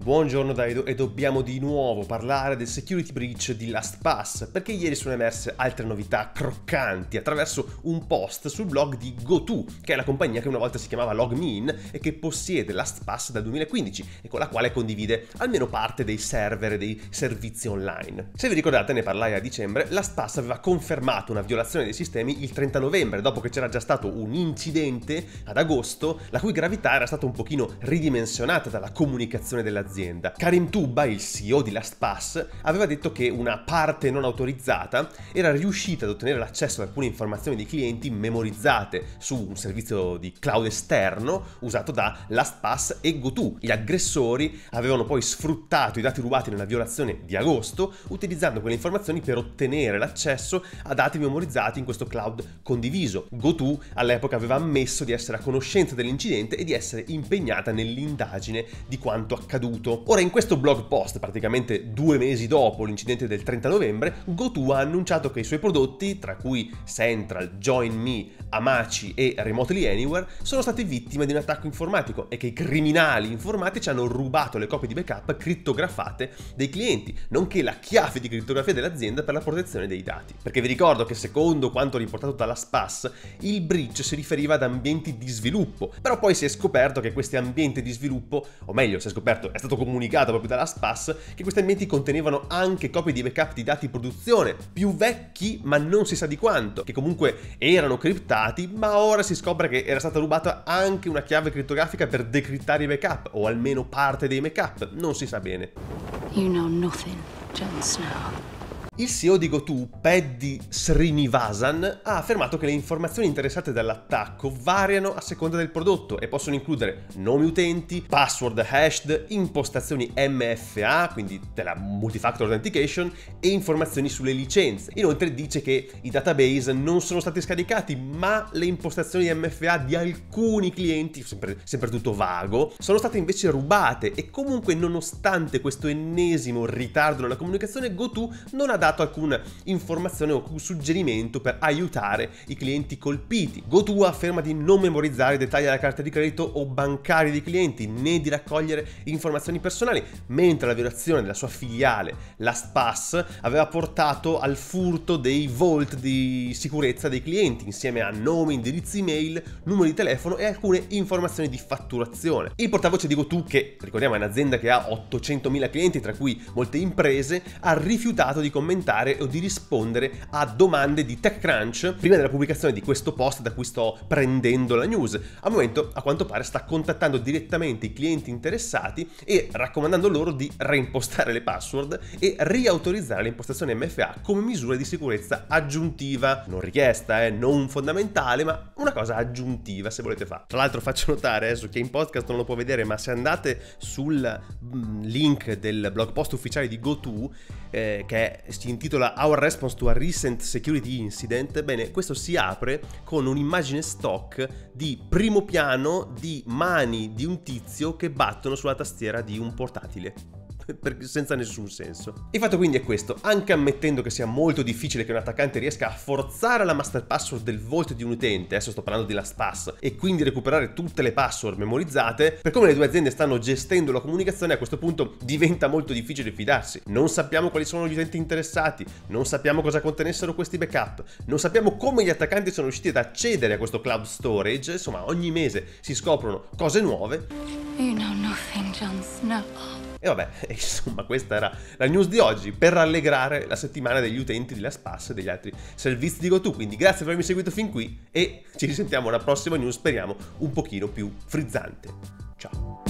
Buongiorno da Edo e dobbiamo di nuovo parlare del security breach di LastPass, perché ieri sono emerse altre novità croccanti attraverso un post sul blog di GoTo, che è la compagnia che una volta si chiamava LogMeIn e che possiede LastPass dal 2015 e con la quale condivide almeno parte dei server e dei servizi online. Se vi ricordate, ne parlai a dicembre, LastPass aveva confermato una violazione dei sistemi il 30 novembre, dopo che c'era già stato un incidente ad agosto, la cui gravità era stata un pochino ridimensionata dalla comunicazione dell'azienda. Karim Tubba, il CEO di LastPass, aveva detto che una parte non autorizzata era riuscita ad ottenere l'accesso ad alcune informazioni dei clienti memorizzate su un servizio di cloud esterno usato da LastPass e GoTo. Gli aggressori avevano poi sfruttato i dati rubati nella violazione di agosto, utilizzando quelle informazioni per ottenere l'accesso a dati memorizzati in questo cloud condiviso. GoTo all'epoca aveva ammesso di essere a conoscenza dell'incidente e di essere impegnata nell'indagine di quanto accaduto. Ora, in questo blog post, praticamente 2 mesi dopo l'incidente del 30 novembre, GoTo ha annunciato che i suoi prodotti, tra cui Central, JoinMe, Hamachi e Remotely Anywhere, sono stati vittime di un attacco informatico e che i criminali informatici hanno rubato le copie di backup crittografate dei clienti, nonché la chiave di crittografia dell'azienda per la protezione dei dati. Perché vi ricordo che secondo quanto riportato da LastPass, il breach si riferiva ad ambienti di sviluppo, però poi si è scoperto che questi ambienti di sviluppo, o meglio, si è scoperto, è stato comunicato proprio da LastPass, che questi ambienti contenevano anche copie di backup di dati di produzione, più vecchi ma non si sa di quanto, che comunque erano criptati, ma ora si scopre che era stata rubata anche una chiave criptografica per decrittare i backup, o almeno parte dei backup, non si sa bene. You know nothing, Jon Snow. Il CEO di GoTo, Paddy Srinivasan, ha affermato che le informazioni interessate dall'attacco variano a seconda del prodotto e possono includere nomi utenti, password hashed, impostazioni MFA, quindi della Multifactor Authentication, e informazioni sulle licenze. Inoltre dice che i database non sono stati scaricati, ma le impostazioni MFA di alcuni clienti, sempre tutto vago, sono state invece rubate e comunque, nonostante questo ennesimo ritardo nella comunicazione, GoTo non ha dato alcuna informazione o alcun suggerimento per aiutare i clienti colpiti. GoTo afferma di non memorizzare i dettagli della carta di credito o bancaria dei clienti, né di raccogliere informazioni personali, mentre la violazione della sua filiale LastPass aveva portato al furto dei vault di sicurezza dei clienti, insieme a nomi, indirizzi email, numero di telefono e alcune informazioni di fatturazione. Il portavoce di GoTo, che ricordiamo è un'azienda che ha 800.000 clienti, tra cui molte imprese, ha rifiutato di commentare o di rispondere a domande di TechCrunch prima della pubblicazione di questo post da cui sto prendendo la news. Al momento, a quanto pare, sta contattando direttamente i clienti interessati e raccomandando loro di reimpostare le password e riautorizzare l'impostazione MFA come misura di sicurezza aggiuntiva, non richiesta, non fondamentale, ma una cosa aggiuntiva se volete fare. Tra l'altro faccio notare, adesso che in podcast non lo può vedere, ma se andate sul link del blog post ufficiale di GoTo, che si intitola Our Response to a Recent Security Incident, bene, questo si apre con un'immagine stock di primo piano di mani di un tizio che battono sulla tastiera di un portatile. Senza nessun senso. Il fatto quindi è questo: anche ammettendo che sia molto difficile che un attaccante riesca a forzare la master password del vault di un utente, adesso sto parlando di LastPass, e quindi recuperare tutte le password memorizzate, per come le due aziende stanno gestendo la comunicazione, a questo punto diventa molto difficile fidarsi. Non sappiamo quali sono gli utenti interessati, non sappiamo cosa contenessero questi backup, non sappiamo come gli attaccanti sono riusciti ad accedere a questo cloud storage. Insomma, ogni mese si scoprono cose nuove. You know nothing, Jon Snow. E vabbè, insomma, questa era la news di oggi per rallegrare la settimana degli utenti di LastPass e degli altri servizi di GoTo. Quindi grazie per avermi seguito fin qui e ci risentiamo alla prossima news, speriamo un pochino più frizzante. Ciao!